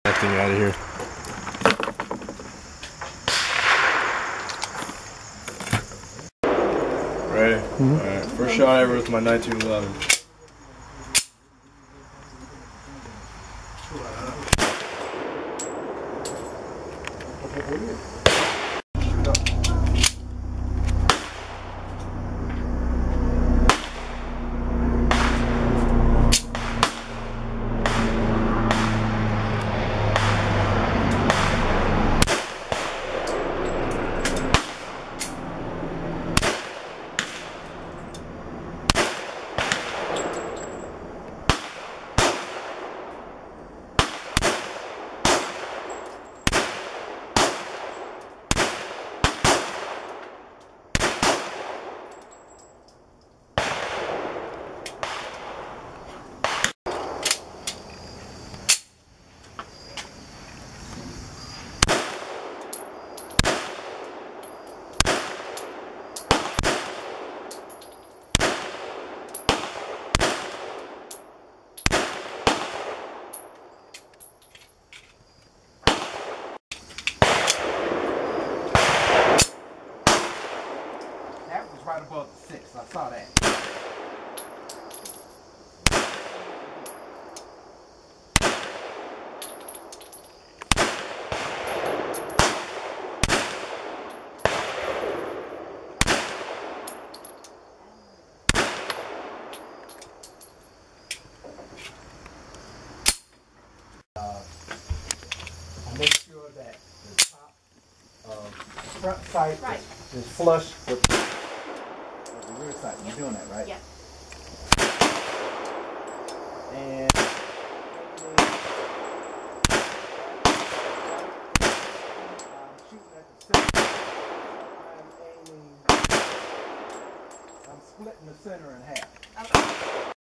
that thing out of here. Ready? Alright, first shot ever with my 1911. Right above the 6, I saw that. I make sure that the top front sight is flush with the rear sight. You're doing that, right? Yep. And I'm shooting at the center. I'm splitting the center in half. Okay.